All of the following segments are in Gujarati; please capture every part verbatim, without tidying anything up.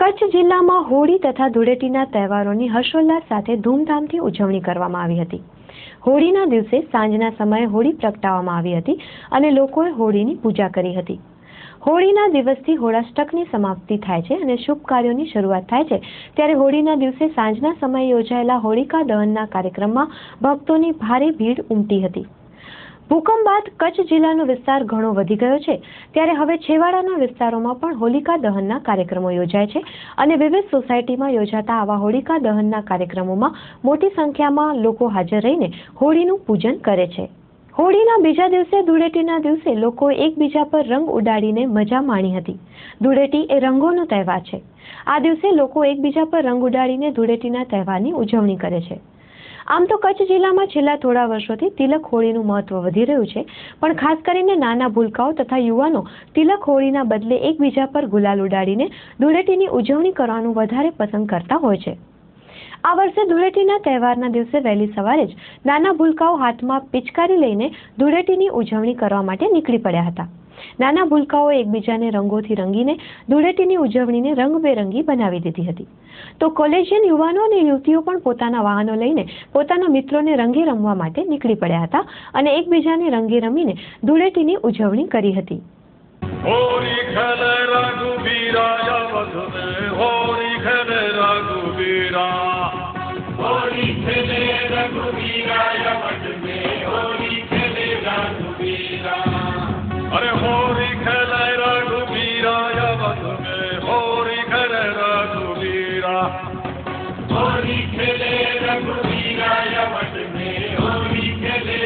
કચ્છ જિલ્લામાં હોળી તથા ધૂળેટીના તહેવારોની હર્ષોલ્લાસ સાથે ધૂમધામથી ઉજવણી કરવામાં આવી હતી। હોળીના દિવસે સાંજના સમયે હોળી પ્રગટાવવામાં આવી હતી અને લોકોએ હોળીની પૂજા કરી હતી। હોળીના દિવસથી હોળાષ્ટકની સમાપ્તિ થાય છે અને શુભ કાર્યોની શરૂઆત થાય છે। ત્યારે હોળીના દિવસે સાંજના સમયે યોજાયેલા હોળિકા દહનના કાર્યક્રમમાં ભક્તોની ભારે ભીડ ઉમટી હતી। ભૂકંપ બાદ કચ્છ જિલ્લાનો વિસ્તાર ઘણો વધી ગયો છે, ત્યારે હવે છેવાડાના વિસ્તારોમાં પણ હોલિકા દહનના કાર્યક્રમો યોજાય છે અને વિવિધ સોસાયટીમાં યોજાતા આવા હોલિકા દહનના કાર્યક્રમોમાં મોટી સંખ્યામાં લોકો હાજર રહીને હોળીનું પૂજન કરે છે। હોળીના બીજા દિવસે ધૂળેટીના દિવસે લોકોએ એકબીજા પર રંગ ઉડાડીને મજા માણી હતી। ધૂળેટી એ રંગોનો તહેવાર છે। આ દિવસે લોકો એકબીજા પર રંગ ઉડાડીને ધૂળેટીના તહેવારની ઉજવણી કરે છે। આમ તો કચ્છ જિલ્લામાં છેલ્લા થોડા વર્ષોથી તિલક હોળીનું મહત્વ વધી રહ્યું છે, પણ ખાસ કરીને નાના ભૂલકાઓ તથા યુવાનો તિલક હોળીના બદલે એકબીજા પર ગુલાલ ઉડાડીને ધૂળેટીની ઉજવણી કરવાનું વધારે પસંદ કરતા હોય છે। આ વર્ષે ધૂળેટીના તહેવારના દિવસે વહેલી સવારે જ નાના ભૂલકાઓ હાથમાં પિચકારી લઈને ધૂળેટીની ઉજવણી કરવા માટે નીકળી પડ્યા હતા। નાના ભૂલકાઓએ એકબીજાને રંગોથી રંગીને ધૂળેટીની ઉજવણીને રંગબેરંગી બનાવી દીધી હતી। તો કોલેજિયન યુવાનો અને યુવતીઓ પણ પોતાના વાહનો લઈને પોતાના મિત્રોને રંગે રમવા માટે નીકળી પડ્યા હતા અને એકબીજાને રંગે રમીને ધૂળેટીની ઉજવણી કરી હતી। હોળી ખેલે રઘુવીરા વધુને હોળી ખેલે રઘુવીરા હોળી ખેલે રઘુવીરા વધુને હોળી ખેલે રઘુવીરા અરે હોળી ખેલે રઘુવીરા વધુને હોળી ખેલે રઘુવીરા હોળી ખેલે રઘુવીરા વધુને હોળી ખેલે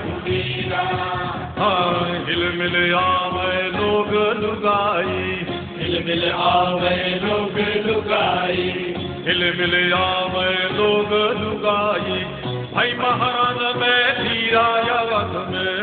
રઘુવીરા हिल मिल आवे लोग लुगाई हिल मिल आवे लोग लुगाई हिल मिल आवे लोग लुगाई भाई महाराज में धीरा वध में